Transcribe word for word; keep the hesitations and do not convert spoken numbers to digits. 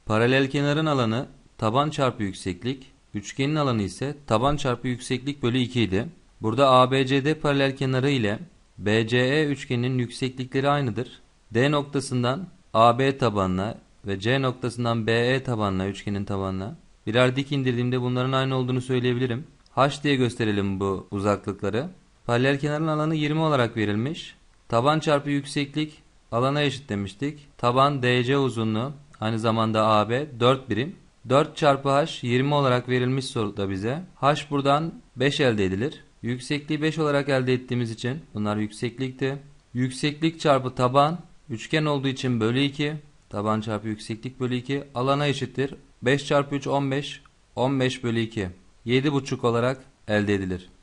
Paralel kenarın alanı taban çarpı yükseklik, üçgenin alanı ise taban çarpı yükseklik bölü iki idi. Burada A B C D paralel kenarı ile B C E üçgeninin yükseklikleri aynıdır. D noktasından A B tabanına ve C noktasından B E tabanına, üçgenin tabanına birer dik indirdiğimde bunların aynı olduğunu söyleyebilirim. H diye gösterelim bu uzaklıkları. Paralel kenarın alanı yirmi olarak verilmiş. Taban çarpı yükseklik alana eşit demiştik. Taban D C uzunluğu aynı zamanda A B dört birim. dört çarpı H yirmi olarak verilmiş soruda bize. H buradan beş elde edilir. Yüksekliği beş olarak elde ettiğimiz için bunlar yükseklikti. Yükseklik çarpı taban üçgen olduğu için bölü iki. Taban çarpı yükseklik bölü iki alana eşittir. beş çarpı üç on beş. on beş bölü iki. yedi buçuk olarak elde edilir.